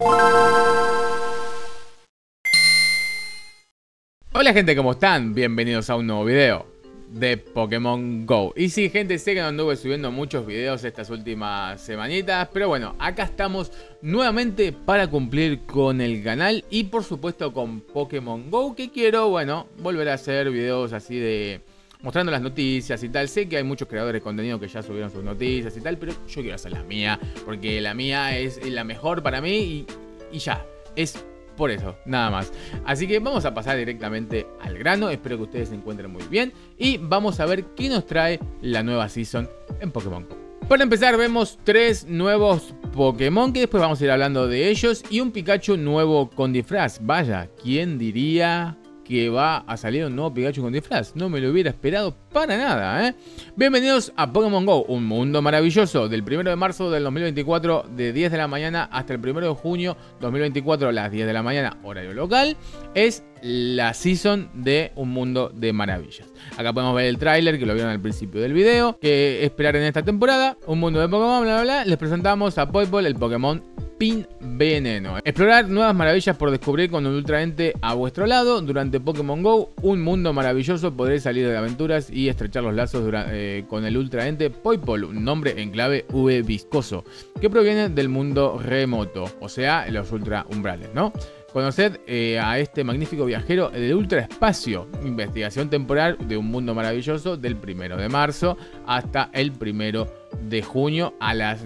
Hola gente, ¿cómo están? Bienvenidos a un nuevo video de Pokémon GO. Y sí, gente, sé que no anduve subiendo muchos videos estas últimas semanitas, pero bueno, acá estamos nuevamente para cumplir con el canal y por supuesto con Pokémon GO, que quiero, bueno, volver a hacer videos así de mostrando las noticias y tal. Sé que hay muchos creadores de contenido que ya subieron sus noticias y tal, pero yo quiero hacer la mía, porque la mía es la mejor para mí y ya, es por eso, nada más. Así que vamos a pasar directamente al grano. Espero que ustedes se encuentren muy bien y vamos a ver qué nos trae la nueva season en Pokémon GO. Para empezar vemos 3 nuevos Pokémon que después vamos a ir hablando de ellos y un Pikachu nuevo con disfraz. Vaya, ¿quién diría que va a salir un nuevo Pikachu con disfraz? No me lo hubiera esperado para nada, ¿eh? Bienvenidos a Pokémon GO, un mundo maravilloso. Del 1 de marzo del 2024, de 10 de la mañana hasta el 1 de junio 2024, a las 10 de la mañana, horario local, es la season de Un Mundo de Maravillas. Acá podemos ver el tráiler que lo vieron al principio del video. ¿Qué esperar en esta temporada? Un mundo de Pokémon, bla bla bla. Les presentamos a Poipole, el Pokémon Pin Veneno. Explorar nuevas maravillas por descubrir con un Ultra Ente a vuestro lado. Durante Pokémon GO, un mundo maravilloso, podréis salir de aventuras y estrechar los lazos con el Ultra Ente Poipole, un nombre en clave V viscoso, que proviene del mundo remoto, o sea, los ultra umbrales, ¿no? Conoced a este magnífico viajero del ultraespacio. Investigación temporal de un mundo maravilloso del 1 de marzo hasta el 1 de junio a las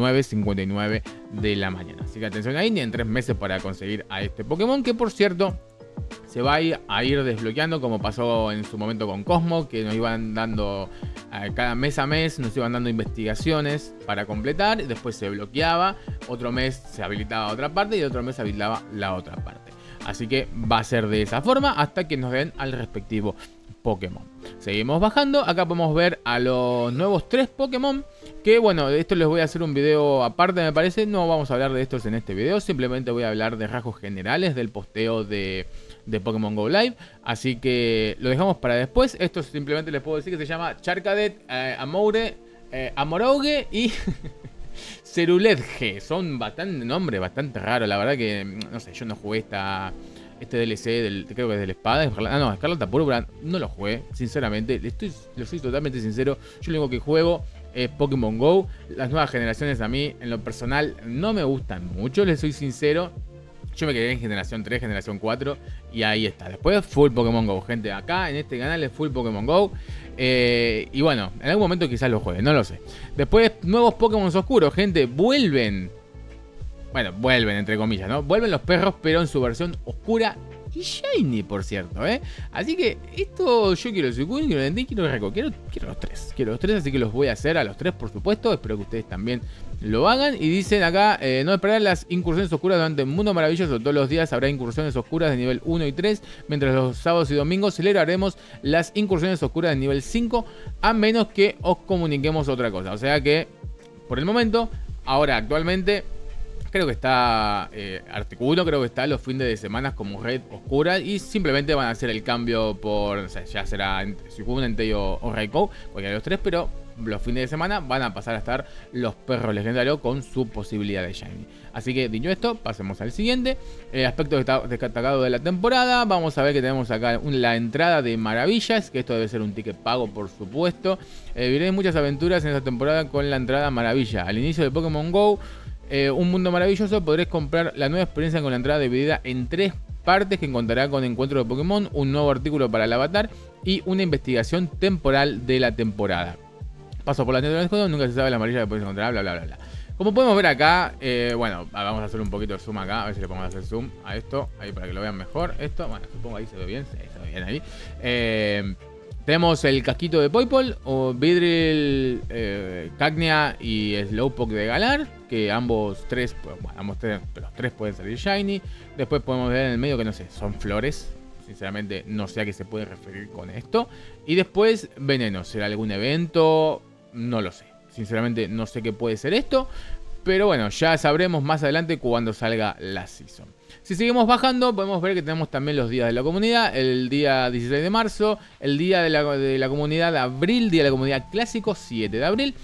9:59 de la mañana. Así que atención ahí, ni en 3 meses para conseguir a este Pokémon, que por cierto se va a ir desbloqueando, como pasó en su momento con Cosmo, que nos iban dando cada mes a mes, nos iban dando investigaciones para completar, y después se bloqueaba, otro mes se habilitaba otra parte y otro mes se habilitaba la otra parte. Así que va a ser de esa forma hasta que nos den al respectivo Pokémon. Seguimos bajando, acá podemos ver a los nuevos 3 Pokémon, que bueno, de esto les voy a hacer un video aparte, me parece. No vamos a hablar de estos en este video, simplemente voy a hablar de rasgos generales del posteo de Pokémon GO Live, así que lo dejamos para después. Esto simplemente les puedo decir que se llama Charcadet, Amourouge y Ceruledge. Son nombres bastante raros, la verdad que no sé, yo no jugué este DLC creo que es del Espada. Escarlata Púrpura no lo jugué, sinceramente, lo soy totalmente sincero. Yo lo único que juego es Pokémon GO. Las nuevas generaciones a mí, en lo personal, no me gustan mucho, les soy sincero. Yo me quedé en generación 3, generación 4 y ahí está. Después full Pokémon GO, gente. Acá en este canal es full Pokémon GO. Y bueno, en algún momento quizás lo juegue, no lo sé. Después nuevos Pokémon oscuros, gente. Vuelven. Bueno, vuelven entre comillas, ¿no? Vuelven los perros, pero en su versión oscura y shiny, por cierto, ¿eh? Así que esto yo quiero Suicune, quiero Dendin, quiero Reco. Quiero los 3. Quiero los 3, así que los voy a hacer a los 3, por supuesto. Espero que ustedes también lo hagan. Y dicen acá, no esperar las incursiones oscuras durante el mundo maravilloso. Todos los días habrá incursiones oscuras de nivel 1 y 3. Mientras los sábados y domingos celebraremos las incursiones oscuras de nivel 5. A menos que os comuniquemos otra cosa. O sea que, por el momento, ahora actualmente, creo que está Articuno, creo que está los fines de semana como red oscura. Y simplemente van a hacer el cambio por, o sea, ya será Suicune, Entei o Raikou, cualquiera de los 3, pero los fines de semana van a pasar a estar los perros legendarios con su posibilidad de shiny. Así que dicho esto, pasemos al siguiente. Aspecto destacado de la temporada. Vamos a ver que tenemos acá la entrada de Maravillas, que esto debe ser un ticket pago, por supuesto. Viviré muchas aventuras en esta temporada con la entrada Maravilla. Al inicio de Pokémon GO, un mundo maravilloso, podréis comprar la nueva experiencia con la entrada dividida en 3 partes, que contará con encuentro de Pokémon, un nuevo artículo para el avatar y una investigación temporal de la temporada. Paso por la tienda del juego, nunca se sabe la amarilla que podéis encontrar, bla bla bla bla. Como podemos ver acá, bueno, vamos a hacer un poquito de zoom acá, a ver si le podemos hacer zoom a esto, ahí para que lo vean mejor. Esto, bueno, supongo ahí se ve bien, sí, se ve bien ahí. Tenemos el casquito de Poipole, o Vidril, Cagnia y Slowpoke de Galar, que ambos tres, bueno, ambos tres, pero los 3 pueden salir shiny. Después podemos ver en el medio que no sé, son flores. Sinceramente no sé a qué se puede referir con esto. Y después veneno, ¿será algún evento? No lo sé. Sinceramente no sé qué puede ser esto. Pero bueno, ya sabremos más adelante cuando salga la season. Si seguimos bajando, podemos ver que tenemos también los días de la comunidad. El día 16 de marzo, el día de la comunidad de abril, día de la comunidad clásico 7 de abril,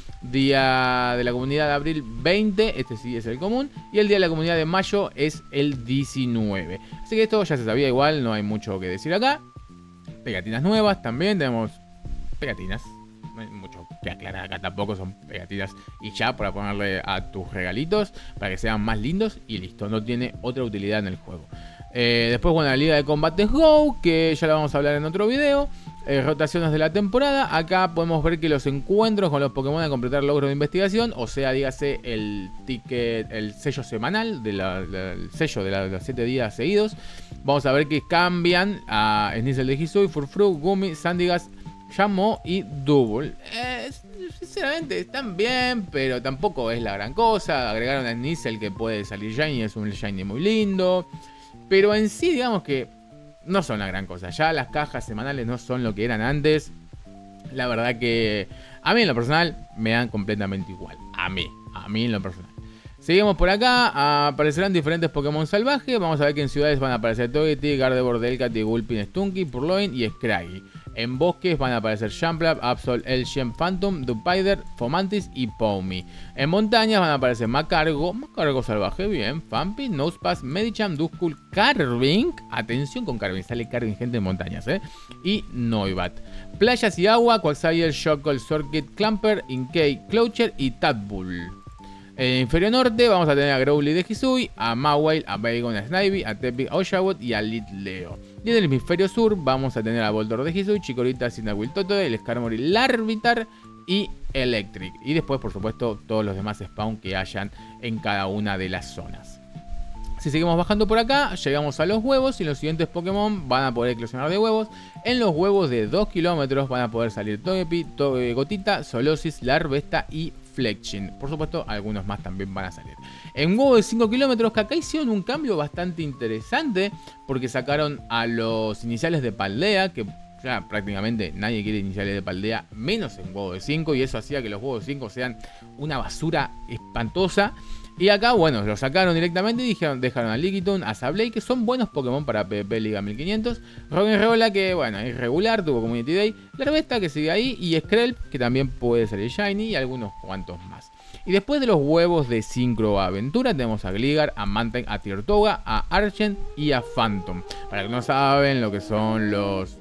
día de la comunidad de abril 20, este sí es el común, y el día de la comunidad de mayo es el 19. Así que esto ya se sabía igual, no hay mucho que decir acá. Pegatinas nuevas también, tenemos pegatinas. No hay mucho que aclarar acá, tampoco son pegatinas y ya para ponerle a tus regalitos para que sean más lindos y listo, no tiene otra utilidad en el juego. Después, bueno, la Liga de Combates Go, que ya la vamos a hablar en otro video. Rotaciones de la temporada. Acá podemos ver que los encuentros con los Pokémon a completar logros de investigación, o sea, dígase el ticket, el sello semanal, el sello de los 7 días seguidos. Vamos a ver que cambian a Sneasel de Hisui, Furfrou, Gumi, Sandygast, Llamo y Double. Sinceramente están bien, pero tampoco es la gran cosa. Agregaron a Sneasel que puede salir Shiny, es un Shiny muy lindo. Pero en sí, digamos que no son la gran cosa. Ya las cajas semanales no son lo que eran antes. La verdad que a mí en lo personal me dan completamente igual. A mí en lo personal. Seguimos por acá, aparecerán diferentes Pokémon salvajes. Vamos a ver que en ciudades van a aparecer Togepi, Gardevoir, Delcatty, Gulpin, Stunky, Purloin y Scraggy. En bosques van a aparecer Jumpluff, Absol, Elsham, Phantom, Dupider, Fomantis y Pawmi. En montañas van a aparecer Macargo salvaje, bien, Fampi, Nosepass, Medicham, Duskull, Carving. Atención con Carving, sale Carving gente en montañas, y Noibat. Playas y agua, Quagsire, Shockle, Sorkit, Clamper, Inkay, Cloucher y Tadbull. En inferior norte vamos a tener a Growly de Hisui, a Mawile, a Bagon, a Snivy, a Tepi, a Oshawott y a Litleo. Y en el hemisferio sur vamos a tener a Voltorb de Hisui, Chikorita, Cyndaquil, Totodile, el Skarmory, Larvitar y Electric. Y después, por supuesto, todos los demás spawn que hayan en cada una de las zonas. Si seguimos bajando por acá, llegamos a los huevos y los siguientes Pokémon van a poder eclosionar de huevos. En los huevos de 2 kilómetros van a poder salir Togepi, Gotita, Solosis, Larvesta y Fletching. Por supuesto, algunos más también van a salir. En huevo de 5 kilómetros, que acá hicieron un cambio bastante interesante, porque sacaron a los iniciales de Paldea, que ya prácticamente nadie quiere iniciales de Paldea, menos en huevo de 5, y eso hacía que los huevos de 5 sean una basura espantosa. Y acá, bueno, lo sacaron directamente y dejaron a Lickitung, a Sableye, que son buenos Pokémon para PvP Liga 1500. Roggenrola, que bueno, es regular, tuvo Community Day. Larvesta, que sigue ahí. Y Skrelp, que también puede salir Shiny. Y algunos cuantos más. Y después de los huevos de Synchro Aventura, tenemos a Gligar, a Mantine, a Tirtoga, a Argent y a Phantom. Para los que no saben lo que son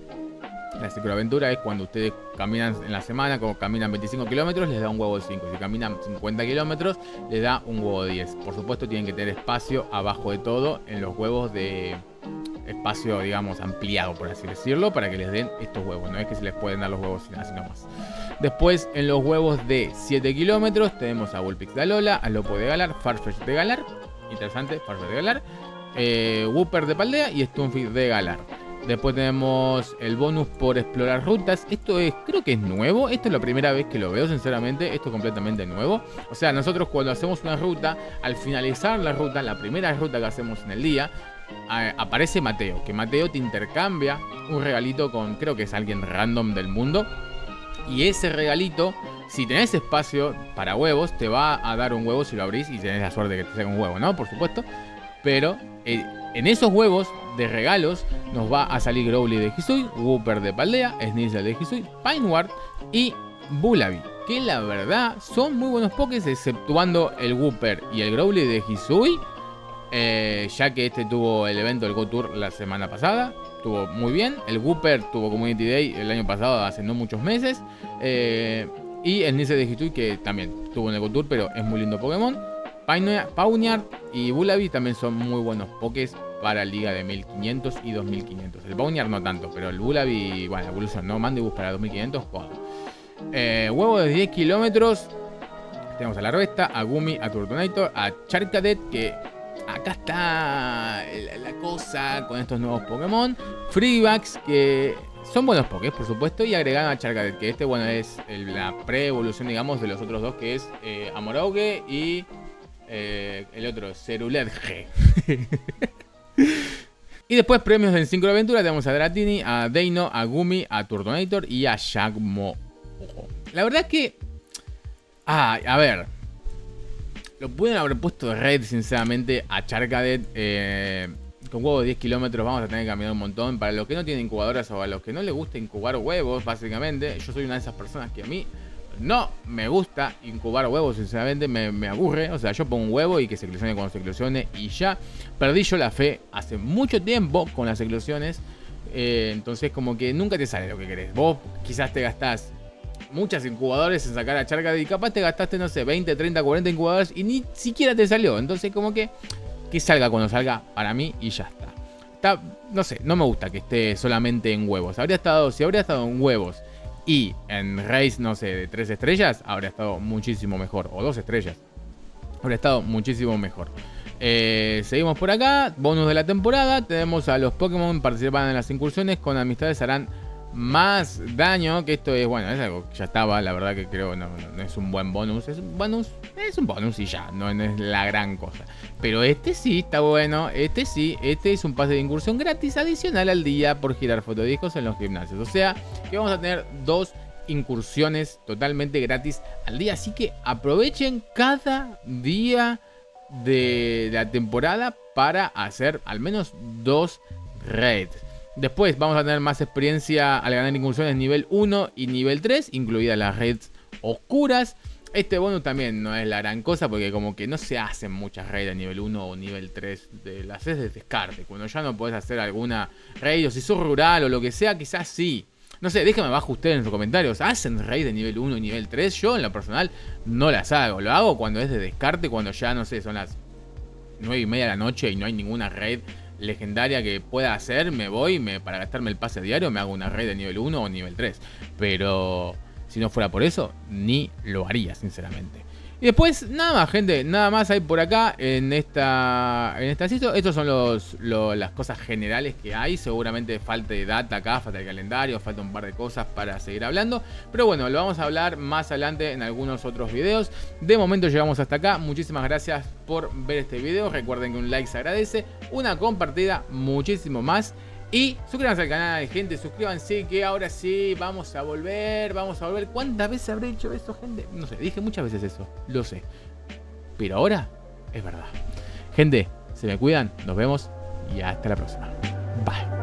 la cicloaventura, es cuando ustedes caminan en la semana, como caminan 25 kilómetros, les da un huevo de 5. Si caminan 50 kilómetros, les da un huevo de 10. Por supuesto, tienen que tener espacio abajo de todo en los huevos de espacio, digamos, ampliado, por así decirlo, para que les den estos huevos. No es que se les pueden dar los huevos sin así nomás. Después, en los huevos de 7 kilómetros, tenemos a Vulpix de Alola, a Lopo de Galar, Farfetch de Galar. Interesante, Farfetch de Galar. Wooper de Paldea y Stunfisk de Galar. Después tenemos el bonus por explorar rutas. Esto creo que es nuevo. Esto es la primera vez que lo veo, sinceramente. Esto es completamente nuevo. O sea, nosotros cuando hacemos una ruta, al finalizar la ruta, la primera ruta que hacemos en el día, aparece Mateo. Que Mateo te intercambia un regalito con, creo que es alguien random del mundo. Y ese regalito, si tenés espacio para huevos, te va a dar un huevo si lo abrís y tenés la suerte de que te salga un huevo, ¿no? Por supuesto. Pero en esos huevos de regalos nos va a salir Growly de Hisui, Wooper de Paldea, Sneasel de Hisui, Pineward y Vullaby, que la verdad son muy buenos pokés, exceptuando el Wooper y el Growly de Hisui, ya que este tuvo el evento del Go Tour la semana pasada, estuvo muy bien. El Wooper tuvo Community Day el año pasado, hace no muchos meses, y el Sneasel de Hisui, que también tuvo en el Go Tour, pero es muy lindo Pokémon. Pawniard y Vullaby también son muy buenos pokés para Liga de 1500 y 2500. El Pawniard no tanto, pero el Vullaby, bueno, Evolution no, Mandibus para 2500, joder. Huevo de 10 kilómetros. Tenemos a Larvesta, a Gumi, a Turtonator, a Charcadet, que acá está la cosa con estos nuevos Pokémon. Freebags, que son buenos pokés, por supuesto, y agregaron a Charcadet, que bueno, es la pre-evolución, digamos, de los otros dos, que es Amorauge y el otro, Cerulet G. Y después premios en Synchro Aventura tenemos a Dratini, a Deino, a Gumi, a Turtonator y a Yagmo. La verdad es que... a ver, Lo pueden haber puesto de raid, sinceramente, a Charcadet. Con huevos de 10 kilómetros vamos a tener que caminar un montón. Para los que no tienen incubadoras o a los que no les gusta incubar huevos, básicamente. Yo soy una de esas personas que a mí no me gusta incubar huevos, sinceramente. Me aburre. O sea, yo pongo un huevo y que se eclosione cuando se eclosione y ya. Perdí yo la fe hace mucho tiempo con las eclosiones. Entonces como que nunca te sale lo que querés. Vos quizás te gastás muchas incubadoras en sacar a Charcadet y capaz te gastaste, no sé, 20, 30, 40 incubadoras y ni siquiera te salió. Entonces como que salga cuando salga para mí y ya está. No sé, no me gusta que esté solamente en huevos. Si habría estado en huevos y en raids, no sé, de 3 estrellas, habría estado muchísimo mejor. O 2 estrellas. Habría estado muchísimo mejor. Seguimos por acá. Bonus de la temporada. Tenemos a los Pokémon participan en las incursiones. Con amistades harán más daño. Que esto es, bueno, es algo que ya estaba. La verdad que creo no es un buen bonus. Es un bonus y ya. No es la gran cosa. Pero este sí está bueno. Este sí. Este es un pase de incursión gratis adicional al día por girar fotodiscos en los gimnasios. O sea que vamos a tener 2 incursiones totalmente gratis al día. Así que aprovechen cada día de la temporada para hacer al menos 2 raids. Después vamos a tener más experiencia al ganar incursiones nivel 1 y nivel 3, incluidas las raids oscuras. Este bonus también no es la gran cosa porque como que no se hacen muchas raids a nivel 1 o nivel 3. Las haces de descarte. Cuando ya no podés hacer alguna raid o si sos rural o lo que sea, quizás sí. No sé, déjenme abajo ustedes en sus comentarios. ¿Hacen raid de nivel 1 y nivel 3? Yo en lo personal no las hago. Lo hago cuando es de descarte, cuando ya, no sé, son las 9:30 de la noche y no hay ninguna raid legendaria que pueda hacer. Me voy, para gastarme el pase diario, me hago una raid de nivel 1 o nivel 3. Pero si no fuera por eso, ni lo haría, sinceramente. Y después, nada más, gente. Nada más hay por acá en esta sitio. Estos son las cosas generales que hay. Seguramente falta de data acá, falta de calendario, falta un par de cosas para seguir hablando. Pero bueno, lo vamos a hablar más adelante en algunos otros videos. De momento llegamos hasta acá. Muchísimas gracias por ver este video. Recuerden que un like se agradece. Una compartida, muchísimo más. Y suscríbanse al canal, gente, suscríbanse que ahora sí vamos a volver. ¿Cuántas veces habré dicho eso, gente? No sé, dije muchas veces eso, lo sé. Pero ahora es verdad. Gente, se me cuidan, nos vemos y hasta la próxima. Bye.